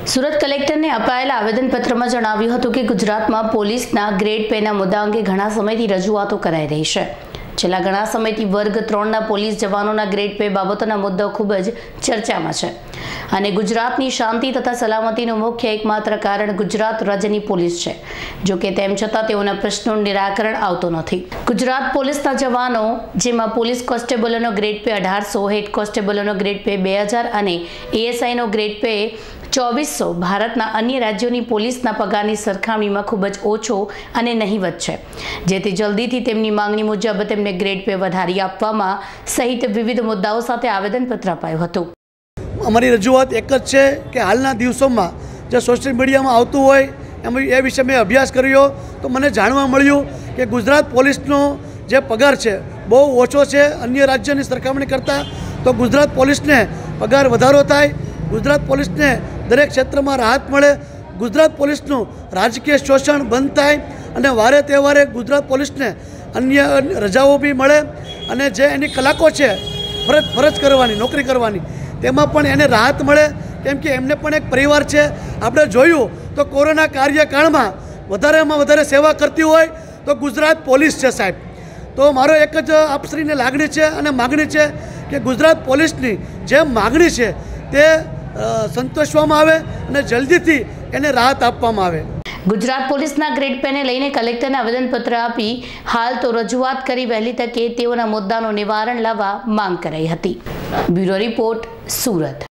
સુરત કલેક્ટરને અપાયેલા આવેદનપત્રમાં જણાવ્યું હતું કે ગુજરાતમાં પોલીસના ગ્રેડ પેના મુદ્દા અંગે ઘણા સમયથી રજૂઆતો કરાઈ રહી છે। છેલ્લા ઘણા સમયથી વર્ગ 3ના પોલીસ જવાનોના ગ્રેડ પે બાબતોના મુદ્દાઓ ખૂબ જ ચર્ચામાં છે અને ગુજરાતની શાંતિ તથા સલામતીનું મુખ્ય એકમાત્ર કારણ ગુજરાત રાજ્યની પોલીસ છે। જો કે તેમ છતાં તેઓના પ્રશ્નોનું નિરાકરણ આવતું નથી। ગુજરાત પોલીસના જવાનો, જેમાં પોલીસ કોન્સ્ટેબલોનો ગ્રેડ પે 1800, હેડ કોન્સ્ટેબલોનો ગ્રેડ પે 2000 અને એએસઆઈનો ગ્રેડ પે 2400 ભારતના અન્ય રાજ્યોની પોલીસના પગારની સરખામણીમાં ખૂબ જ ઓછો અને નહીવત છે, જેથી જલ્દીથી તેમની માંગણી મુજબ તેમને ગ્રેડ પે વધારી આપવામાં સહિત વિવિધ મુદ્દાઓ સાથે આવેદનપત્ર અપાયું હતું। અમારી રજૂઆત એક જ છે કે હાલના દિવસોમાં જે સોશિયલ મીડિયામાં આવતું હોય એ વિશે મેં અભ્યાસ કર્યો તો મને જાણવા મળ્યું કે ગુજરાત પોલીસનો જે પગાર છે બહુ ઓછો છે અન્ય રાજ્યની સરખામણી કરતાં। તો ગુજરાત પોલીસને પગાર વધારો થાય, ગુજરાત પોલીસને દરેક ક્ષેત્રમાં રાહત મળે, ગુજરાત પોલીસનું રાજકીય શોષણ બંધ થાય અને વારે તહેવારે ગુજરાત પોલીસને અન્ય રજાઓ બી મળે અને જે એની કલાકો છે ફરજ કરવાની, નોકરી કરવાની, તેમાં પણ એને રાહત મળે, કેમ કે એમને પણ એક પરિવાર છે। આપણે જોયું તો કોરોના કાર્યકાળમાં વધારેમાં વધારે સેવા કરતી હોય તો ગુજરાત પોલીસ છે સાહેબ। તો મારો એક જ આપશ્રીને લાગણી છે અને માગણી છે કે ગુજરાત પોલીસની જે માગણી છે તે સંતોષવામાં આવે અને જલ્દીથી એને રાહત આપવામાં આવે। ગુજરાત પોલીસના ગ્રેડ પેને લઈને કલેક્ટરને આવેદનપત્ર આપી હાલ તો રજૂઆત કરી વહેલી તકે તેઓના મુદ્દાનું નિવારણ લાવવા માંગ કરાઈ હતી। Bureau report, Surat.